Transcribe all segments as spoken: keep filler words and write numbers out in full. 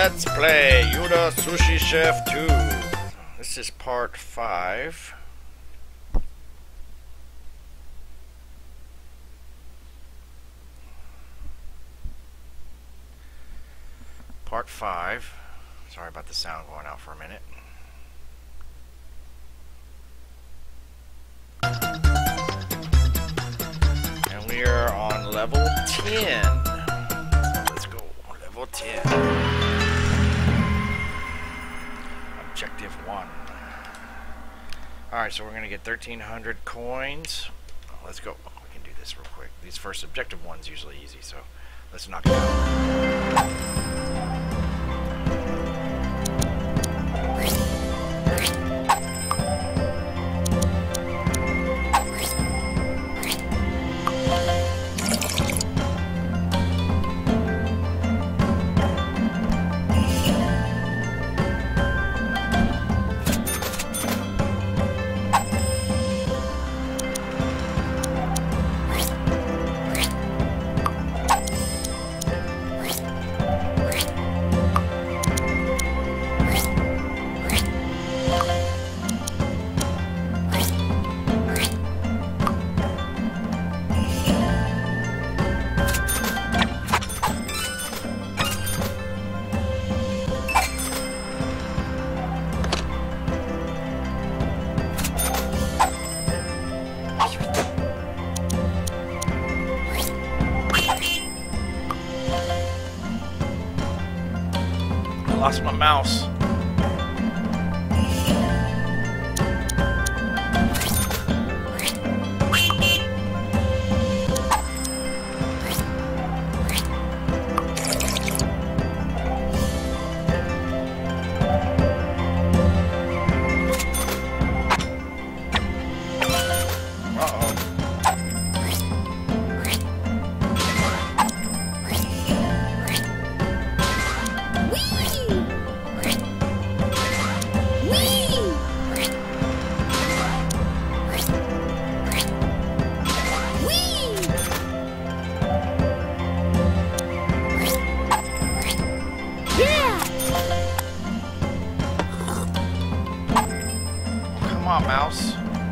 Let's play Youda Sushi Chef two. This is part five. Part five. Sorry about the sound going out for a minute. And we are on level ten. So let's go. Level ten. Objective one. Alright, so we're going to get thirteen hundred coins. Let's go. We can do this real quick. These first objective one's usually easy, so let's knock it out. Lost my mouse. Come on, mouse.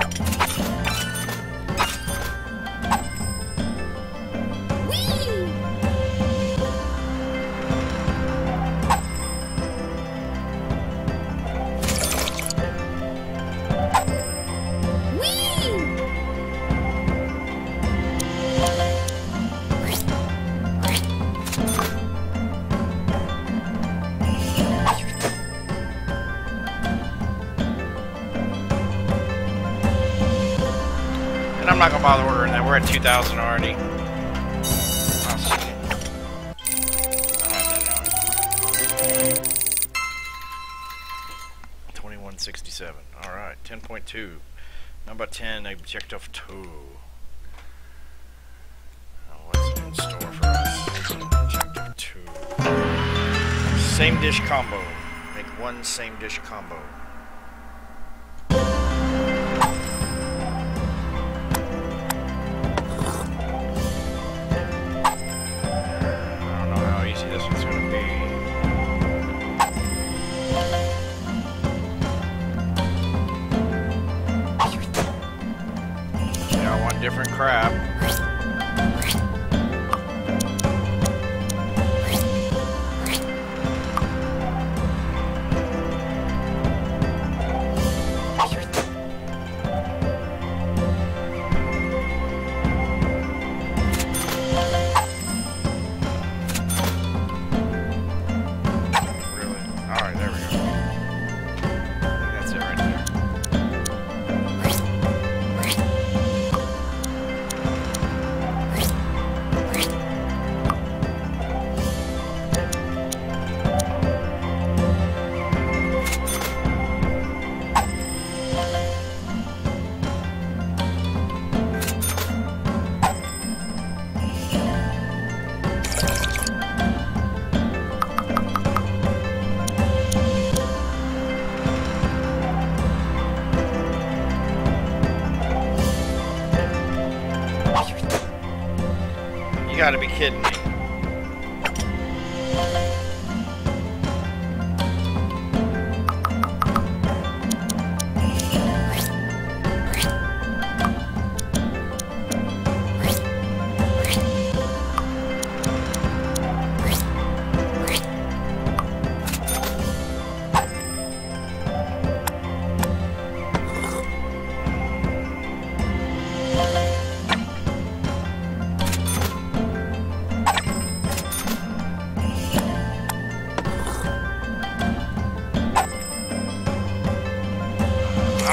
I'm not gonna bother ordering that. We're at two thousand already. Oh, shit. I don't have that now. twenty-one sixty-seven. Alright, ten point two. Number ten, objective two. Oh, what's in store for us? Objective two. Same dish combo. Make one same dish combo. Different crab. Really? Alright, there we go. I think that's it right there. You gotta be kidding me.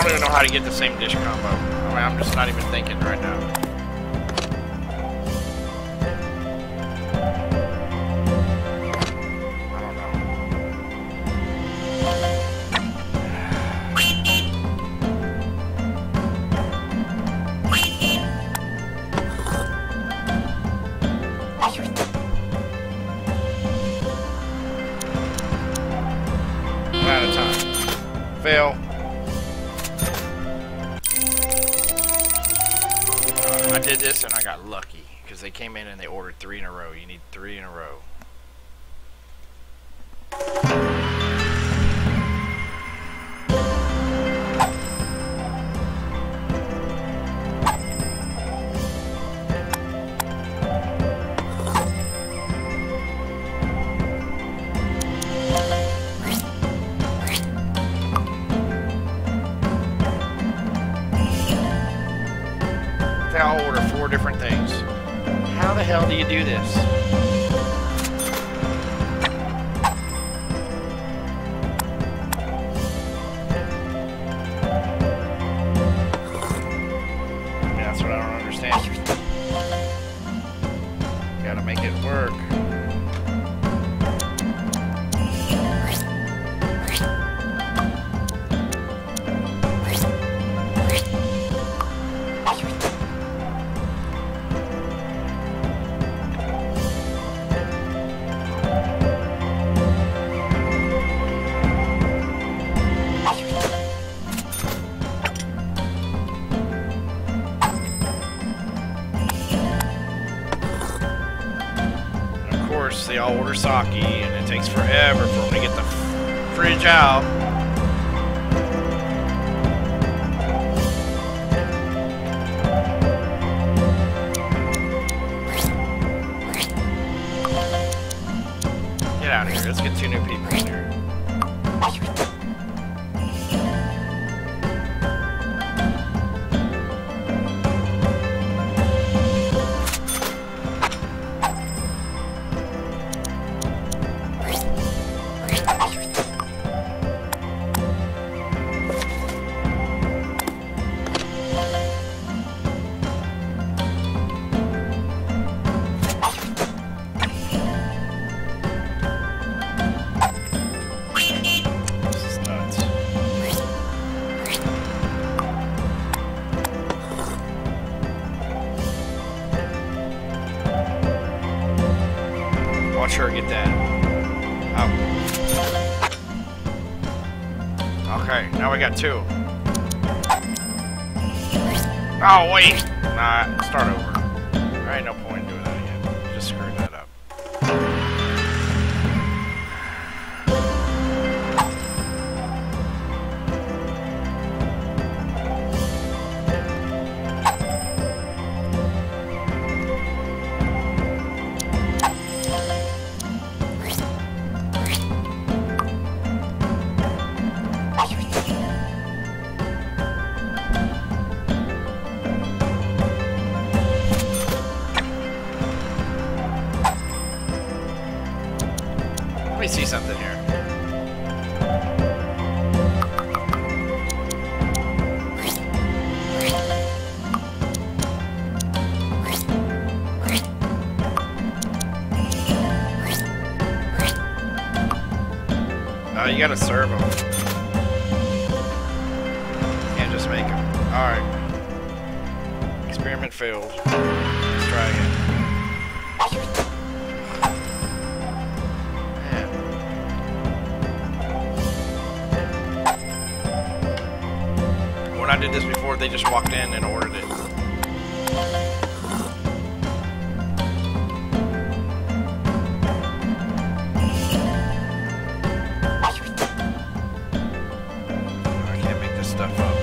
don't even know how to get the same dish combo. I mean, I'm just not even thinking right now. I don't know. I'm out of time. Fail. I did this and I got lucky because they came in and they ordered three in a row. You need three in a row. They all order four different things. How the hell do you do this? Yeah, that's what I don't understand. You gotta make it work. They all order sake, and it takes forever for them to get the fridge out. Get out of here. Let's get two new people in here. Watch her get that. Oh. Okay, now we got two. Oh, wait! Nah, start over. There ain't no point in doing that again. Just screwed that up. Let me see something here. Oh, you gotta serve them. Can't just make them. Alright. Experiment failed. Let's try again. When I did this before, they just walked in and ordered it. I can't make this stuff up.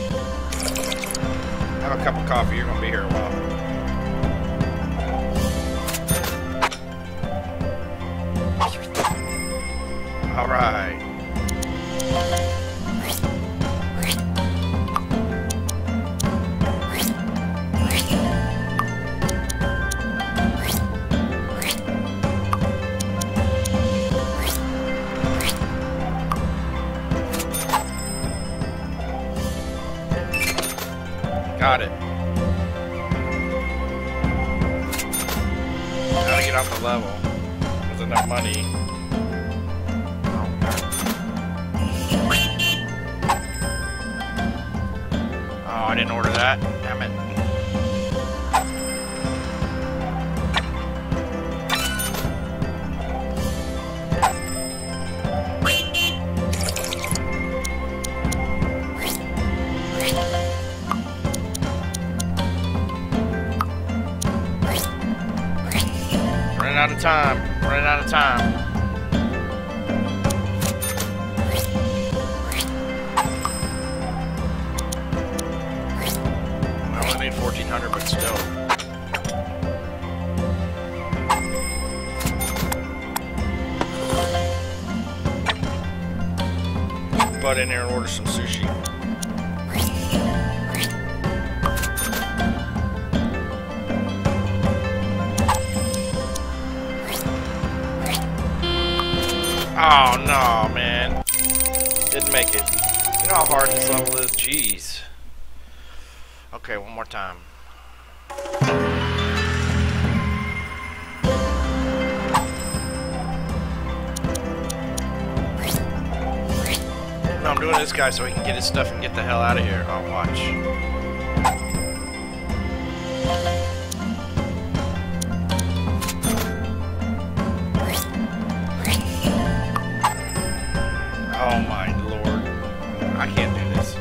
Have a cup of coffee, you're gonna be here a while. Alright. Got it. How to get off the level? There's enough money. Oh, I didn't order that. Damn it. Running out of time. Running out of time. fourteen hundred, but still. Butt in there and order some sushi. Oh no, man. Didn't make it. You know how hard this level is? Jeez. Okay, one more time. No, I'm doing this guy so he can get his stuff and get the hell out of here. Oh, watch. Oh my lord. I can't do this.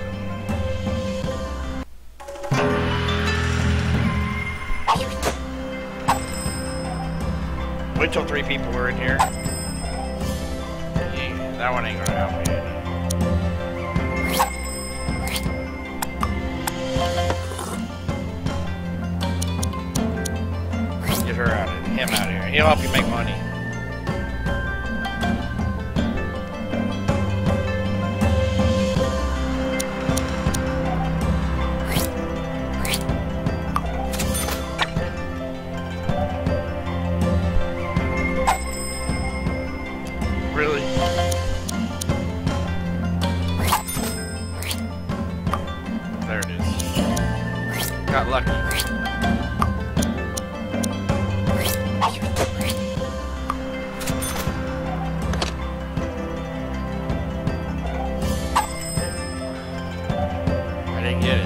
Wait till three people are in here. Yeah, that one ain't gonna help me any. Get her out of him out of here. He'll help you make money. Really? There it is. Got lucky. I didn't get it.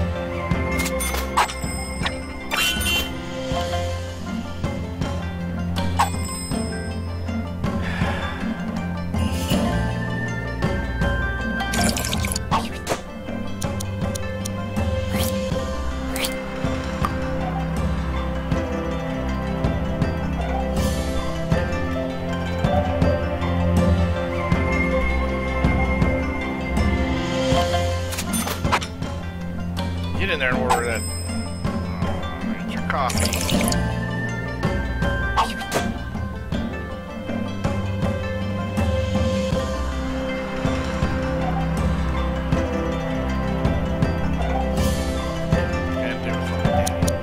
Get in there and order that. Oh, get your coffee. Can't do it for me,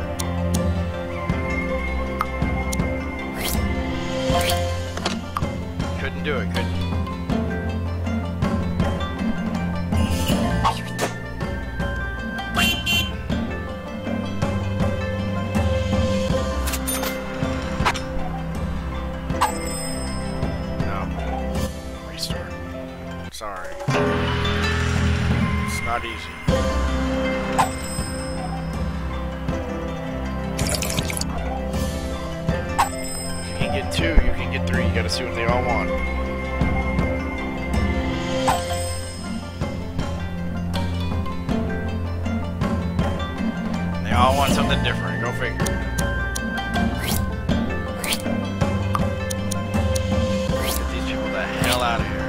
Daddy. Couldn't do it, could you? Sorry. It's not easy. You can get two, you can get three, you gotta see what they all want. They all want something different, go figure. Get these people the hell out of here.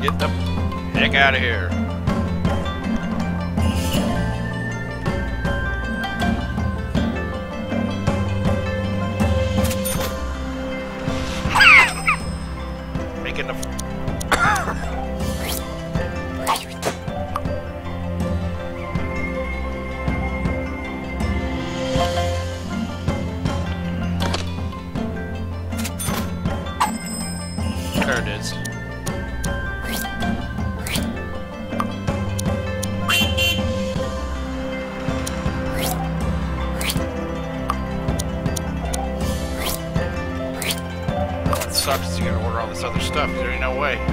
Get the heck out of here. Making the... There it is. It sucks is you gotta order all this other stuff. There ain't no way.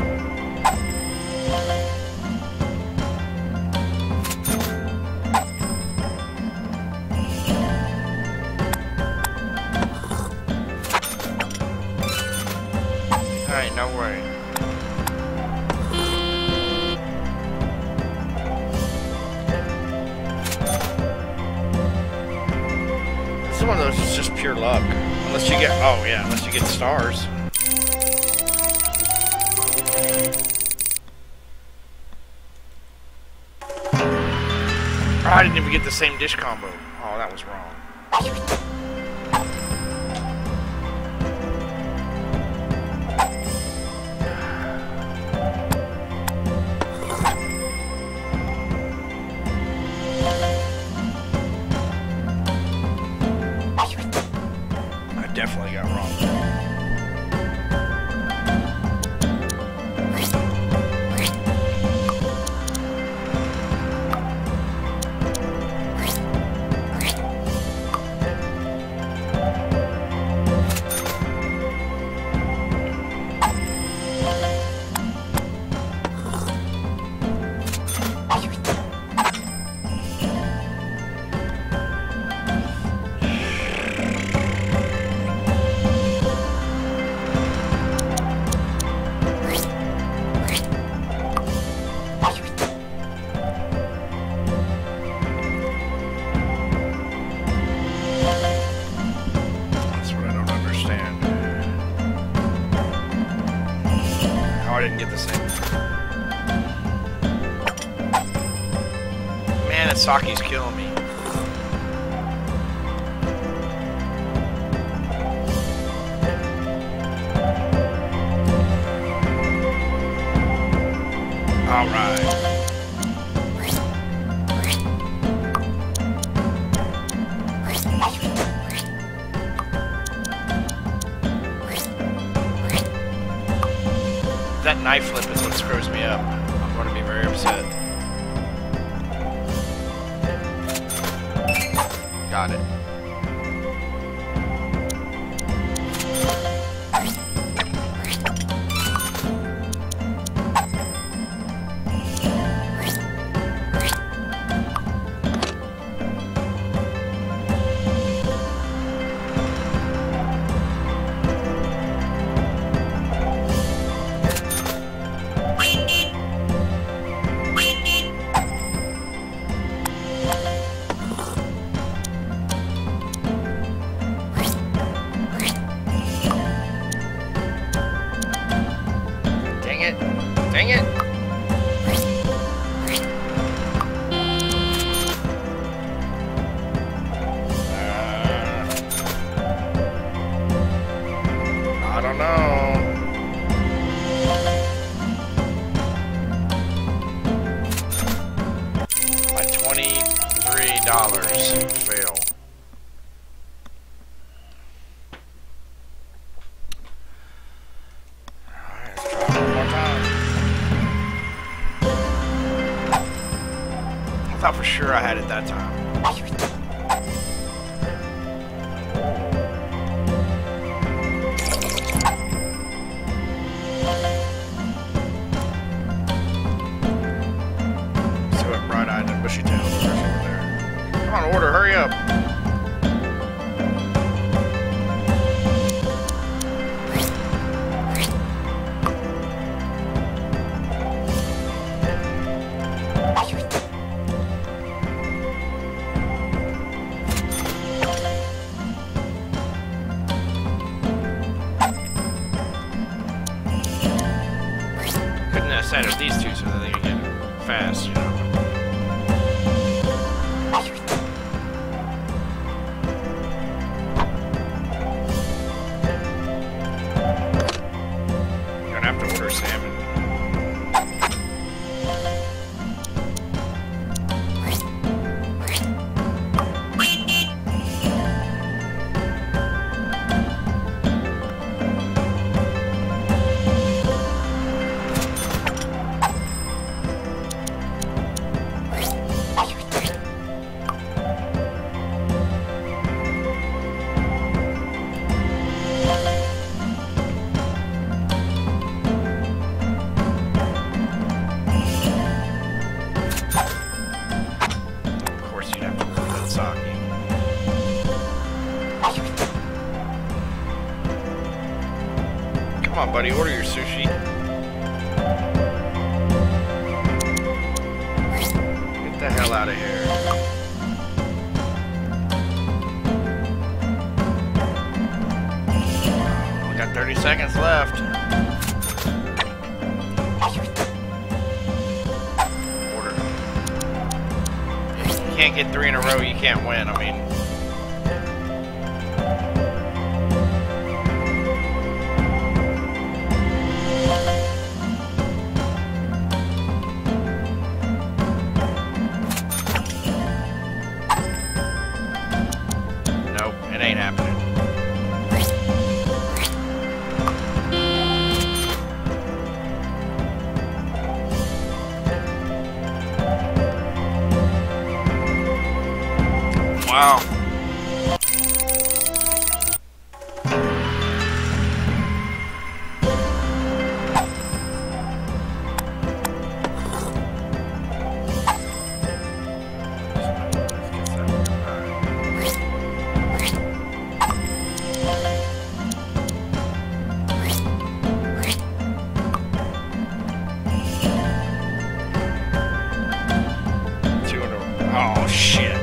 There ain't no way. This is one of those, it's just pure luck. Unless you get, oh yeah, unless you get stars. Oh, I didn't even get the same dish combo. Oh, that was wrong. I definitely got wrong. I didn't get the same. Man, that sake's killing me. All right. That knife flip is what screws me up. I'm going to be very upset. Got it. Dang it! Uh, I don't know. My twenty-three dollars fail. I thought for sure I had it that time. See what bright-eyed and bushy-tailed over there. Come on, order, hurry up. instead of these two so that they can get fast, you know. You don't have to order salmon. Come on, buddy, order your sushi. Get the hell out of here. Only got thirty seconds left. Order. If you can't get three in a row, you can't win. I mean... It ain't happening. Wow. Oh, shit.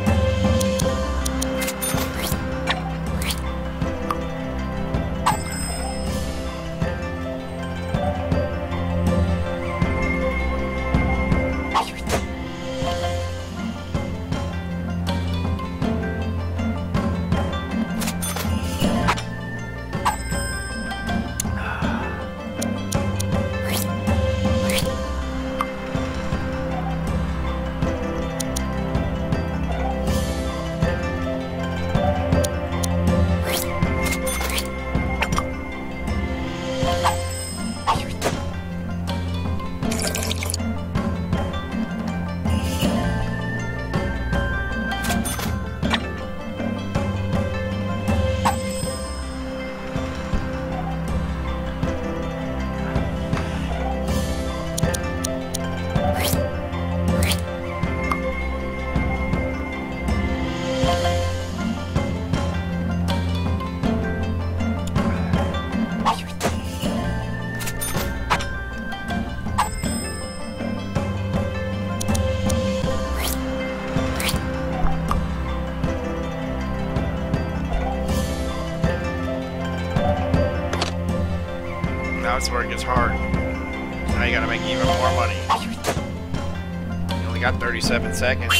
Now it's where it gets hard. Now you gotta make even more money. You only got thirty-seven seconds.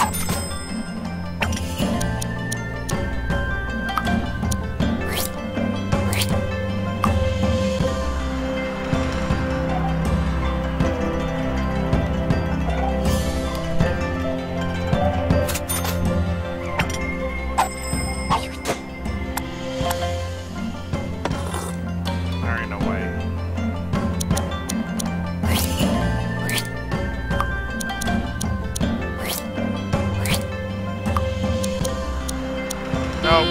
Nope.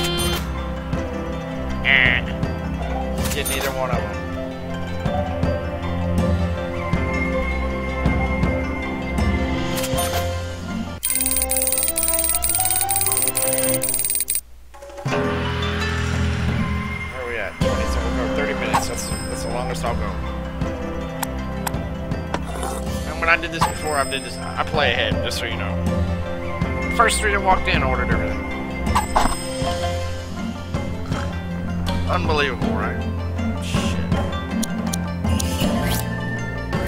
Eh. Get neither one of them. Where are we at? twenty, so we'll go thirty minutes. That's, that's the longest I'll go. And when I did this before, I did this. I play ahead, just so you know. First three that walked in ordered everything. Unbelievable, right? Shit.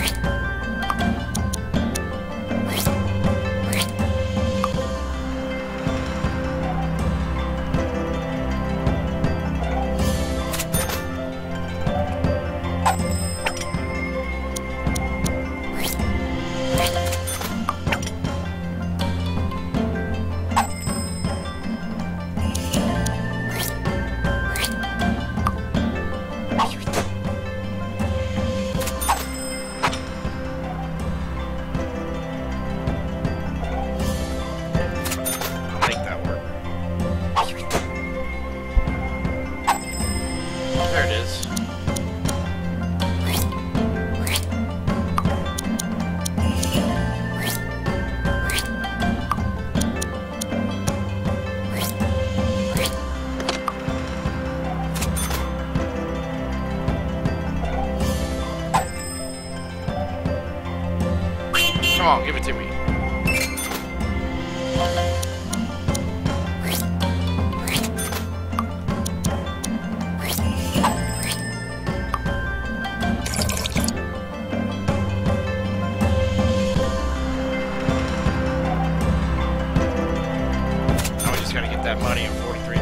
get that money in forty-three.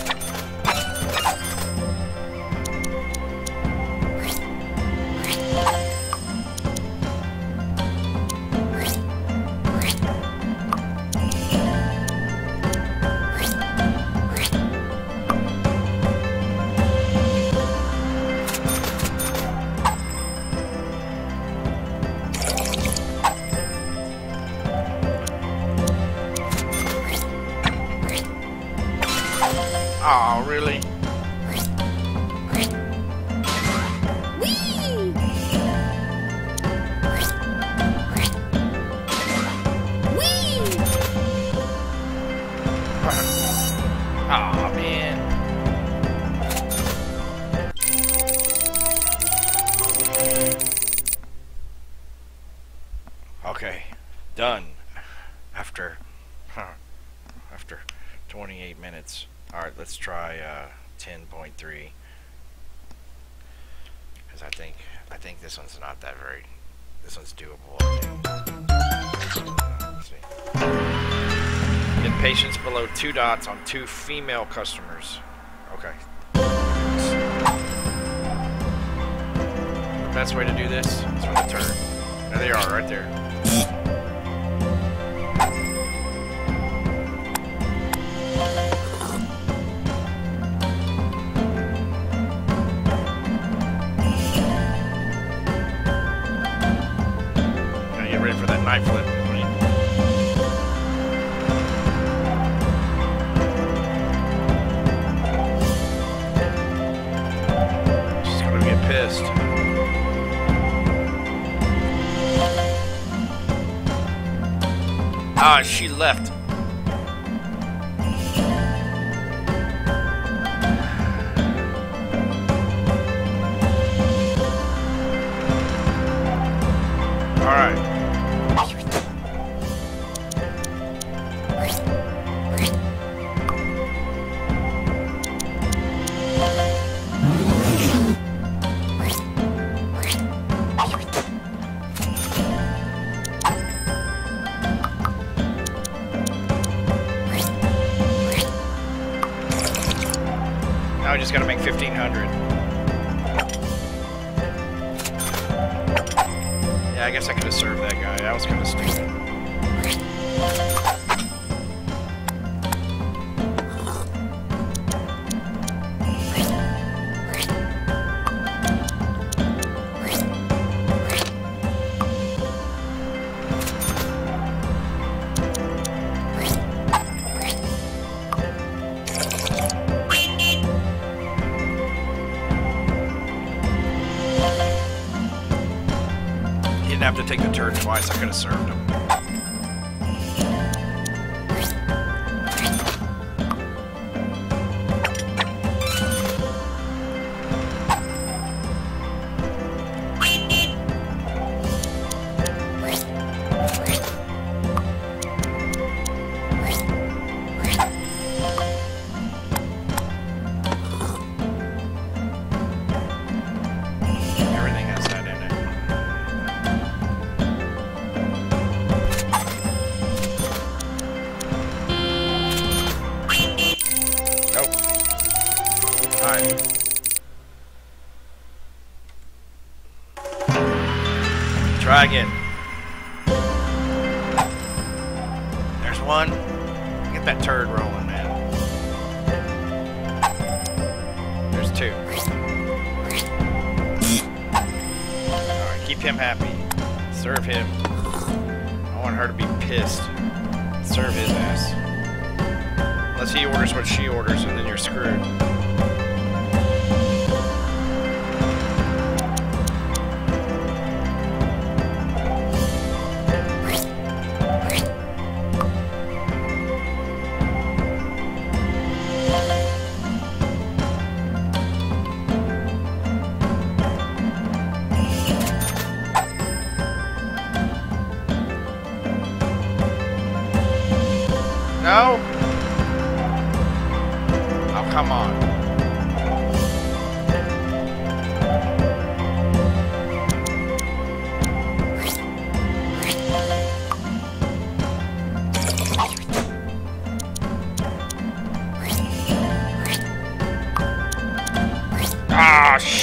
Oh, really? Oh, man. Okay, done. After, huh, after twenty-eight minutes. All right, let's try uh, ten point three. Because I think I think this one's not that very. This one's doable. I think. Uh, let's see. Impatience below two dots on two female customers. Okay. The best way to do this is with a turn. There they are, right there. For that knife flip. She's gonna get pissed. Ah, she left. All right. Now I just gotta make fifteen hundred. Yeah, I guess I could have served that guy. That was kind of stupid. Have to take the turn twice. I could have served him. Everything has that in it. Try again. There's one. Get that turd rolling, man. There's two. Alright, keep him happy. Serve him. I want her to be pissed. Serve his ass. Unless he orders what she orders, and then you're screwed. No? Oh, come on.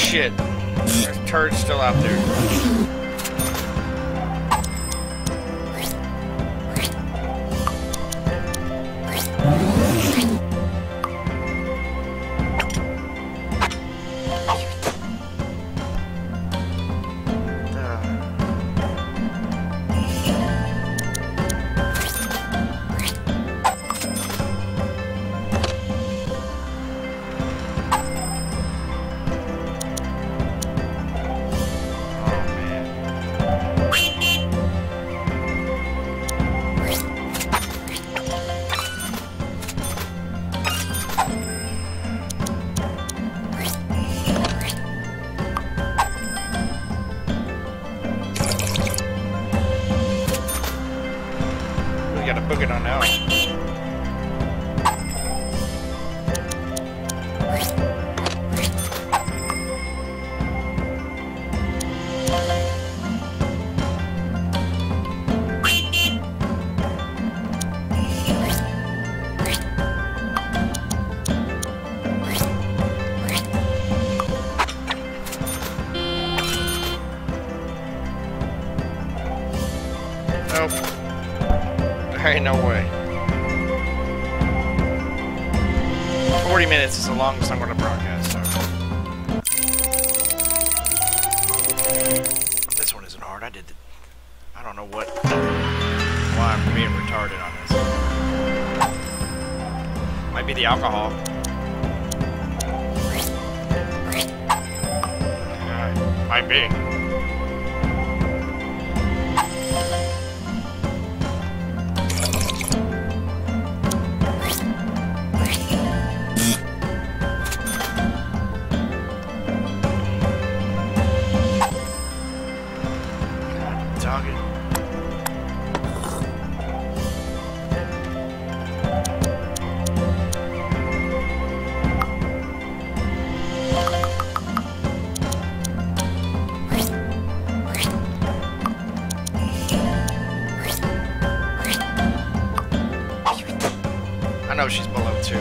shit. There's turds still out there. Got to book it on now. Nope. Ain't no way. forty minutes is the longest I'm going to broadcast, so. This one isn't hard. I did the, I don't know what, why I'm being retarded on this. Might be the alcohol. Uh, might be. I know she's below two.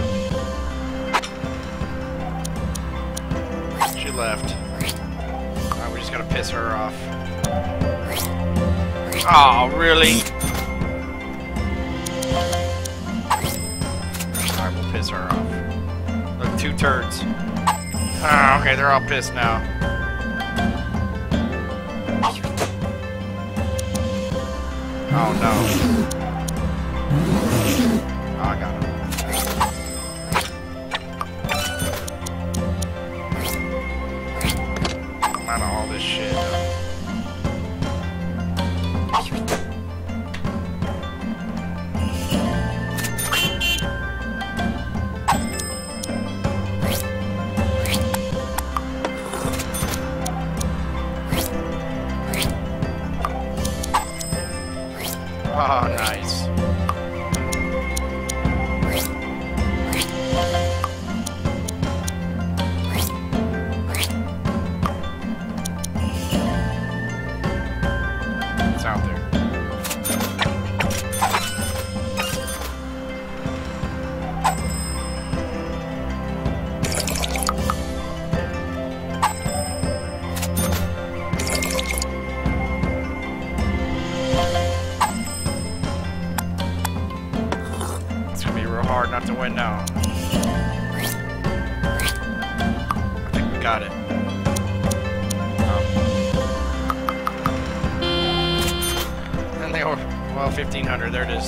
She left. Alright, we just gotta piss her off. Oh, really? Alright, we'll piss her off. Look, two turds. Ah, okay, they're all pissed now. Oh no. Oh, I got him. I'm out of all this shit. Oh, nice. It's out there. Hard not to win now. I think we got it. Oh. And they were, well, fifteen hundred. There it is.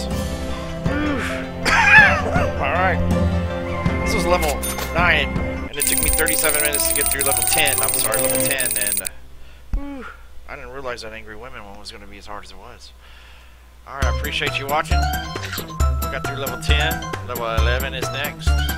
Alright. This was level nine, and it took me thirty-seven minutes to get through level ten. I'm sorry, level ten, and uh, whew, I didn't realize that Angry Women one was going to be as hard as it was. Alright, I appreciate you watching. We got through level ten. Level eleven is next.